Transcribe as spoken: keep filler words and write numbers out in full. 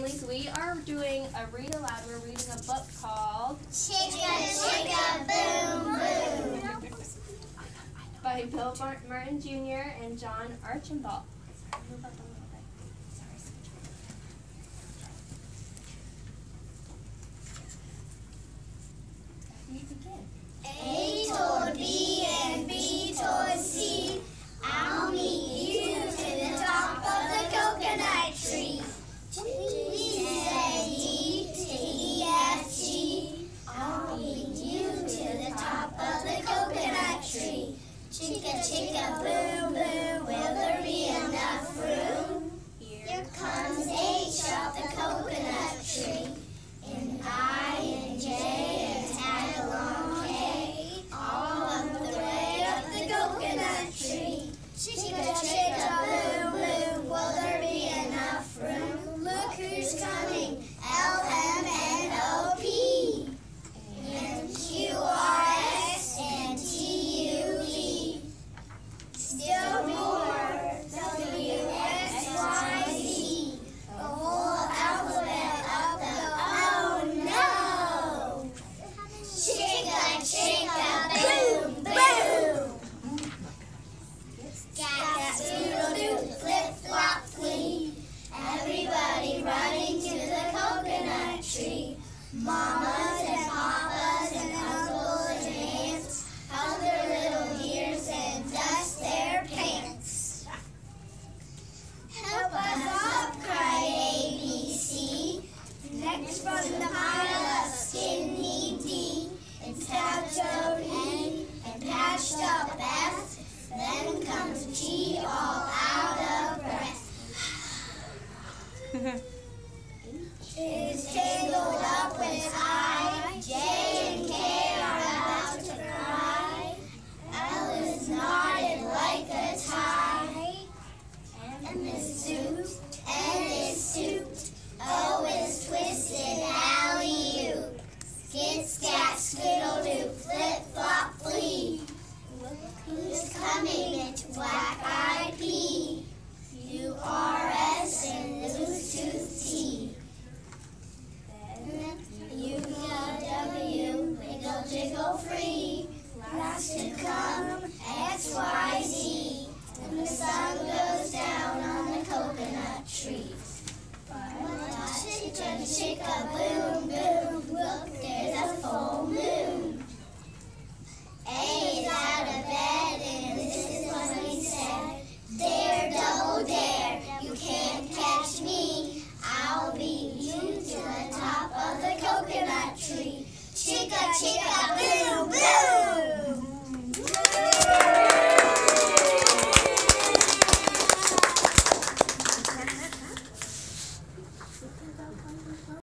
families, we are doing a read aloud. We're reading a book called Chicka Chicka Boom Boom by Bill Martin Junior and John Archambault. A told B and B told C, I'll meet you to the top of the coconut tree. B said D to E F G, I'll meet you to the top of the coconut tree. Chicka chicka boom boom, will there be enough room? Here comes H up the coconut tree, and I and J and tag along K, all up the way up the coconut tree. Chicka chicka boom boom, will there be enough room? Look who's coming, L M N O P, and Q R S and T U V. Still more, W X Y Z, the whole alphabet of the oh no! Chicka chicka boom boom! Scat doodle doo, flip flop flee, everybody running to the coconut tree. Mamas and papas and uncles and aunts hug their little ears and dust their pants. Help us up, cried A B C. Next from the pile of skinny D, and Tabto E, and patched up F, then comes G all out of breath. Is tangled up with I, J and K are about to cry. L is knotted like a tie, and is souped, N is souped, O is twisted alley-oop. Skid, scat, skiddle doo, flip flop flee. Look who's coming, it's black-eyed P, U R S and loose tooth T. U W, wiggle jiggle free. Last to come, X Y Z, and the sun goes down on the coconut tree. Chicka chicka boom boom, look, there's a full moon. A is out of bed and this is what he said. Dare, double dare, you can't catch me. I'll beat you to the top of the coconut tree. Chicka chicka boom boom!